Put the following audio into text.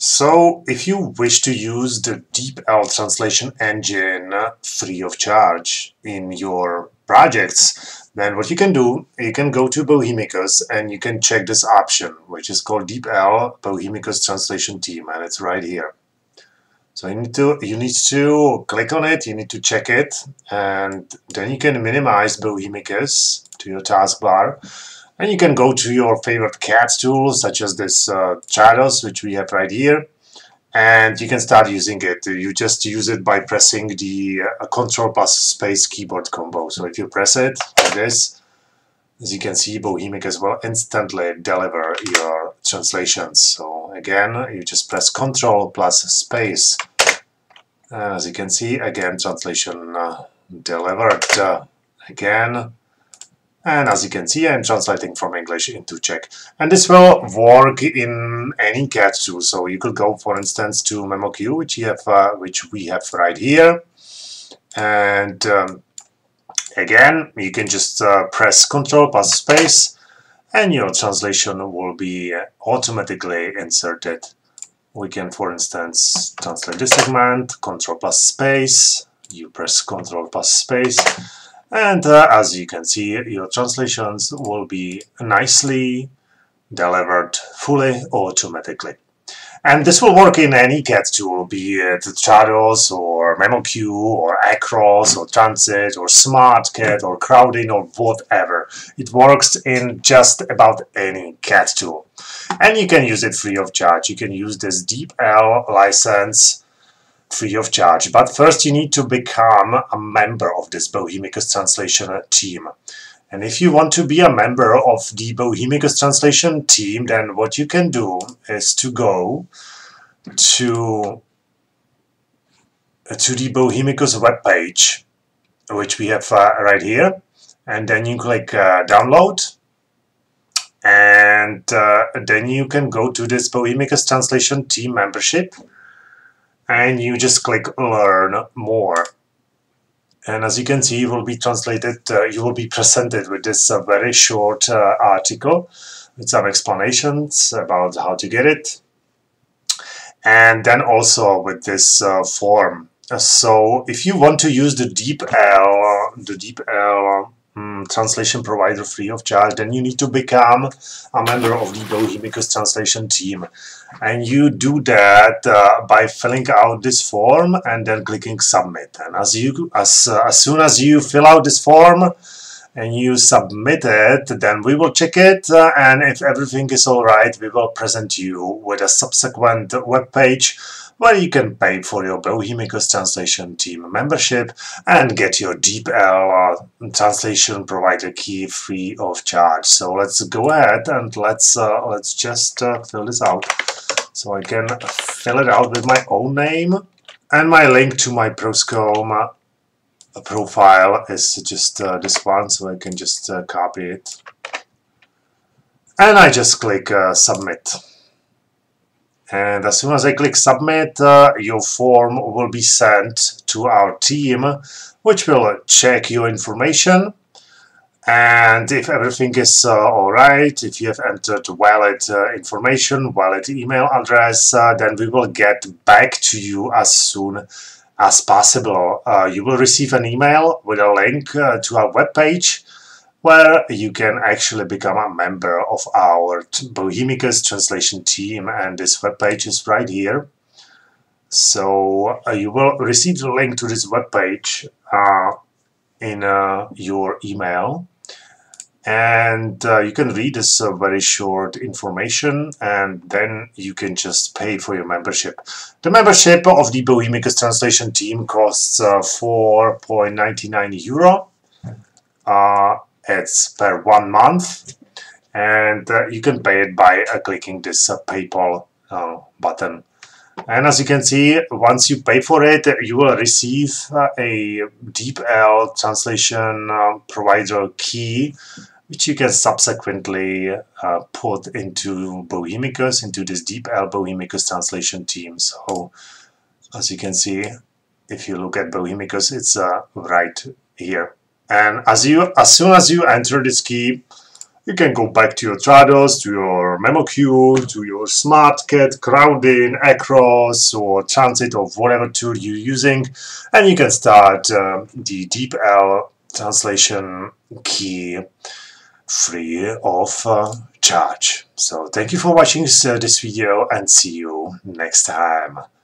So, if you wish to use the DeepL translation engine free of charge in your projects, then what you can do, you can go to Bohemicus and you can check this option, which is called DeepL Bohemicus Translation Team, and it's right here. So you need to click on it, you need to check it, and then you can minimize Bohemicus to your taskbar. And you can go to your favorite CAD tools, such as this Trados, which we have right here, and you can start using it. You just use it by pressing the Control plus space keyboard combo. So if you press it like this, as you can see, Bohemicus will instantly deliver your translations. So again, you just press Control plus space. As you can see, again, translation delivered again. And as you can see, I'm translating from English into Czech. And this will work in any CAD tool. So you could go, for instance, to MemoQ, which we have right here. And again, you can just press Ctrl plus space, and your translation will be automatically inserted. We can, for instance, translate this segment, Ctrl plus space. You press Ctrl plus space. And as you can see, your translations will be nicely delivered fully automatically. And this will work in any CAD tool, be it Trados or MemoQ or Across or Transit or SmartCAD or Crowdin or whatever. It works in just about any CAD tool. And you can use it free of charge. You can use this DeepL license free of charge. But first you need to become a member of this Bohemicus translation team. And if you want to be a member of the Bohemicus translation team, then what you can do is to go to the Bohemicus webpage, which we have right here, and then you click download, and then you can go to this Bohemicus translation team membership, and you just click learn more. And as you can see, you will be presented with this very short article with some explanations about how to get it, and then also with this form. So if you want to use the DeepL translation provider free of charge, then you need to become a member of the Bohemicus translation team. And you do that by filling out this form and then clicking submit. And as soon as you fill out this form and you submit it, then we will check it, and if everything is all right, we will present you with a subsequent web page where you can pay for your Bohemicus translation team membership and get your DeepL translation provider key free of charge. So let's go ahead and let's just fill this out. So I can fill it out with my own name, and my link to my Proscom profile is just this one, so I can just copy it. And I just click submit. And as soon as I click submit, your form will be sent to our team, which will check your information. And if everything is all right, if you have entered valid information, valid email address, then we will get back to you as soon as possible. You will receive an email with a link to our webpage, where you can actually become a member of our Bohemicus translation team, and this webpage is right here. So you will receive the link to this webpage in your email, and you can read this very short information, and then you can just pay for your membership. The membership of the Bohemicus translation team costs €4.99. It's per 1 month, and you can pay it by clicking this PayPal button. And as you can see, once you pay for it, you will receive a DeepL translation provider key, which you can subsequently put into Bohemicus, into this DeepL Bohemicus translation team. So as you can see, if you look at Bohemicus, it's right here. And as soon as you enter this key, You can go back to your Trados, to your MemoQ, to your SmartCat, Grounding, Across, or Transit, or whatever tool you're using, and you can start the DeepL translation key free of charge. So thank you for watching this video, and see you next time.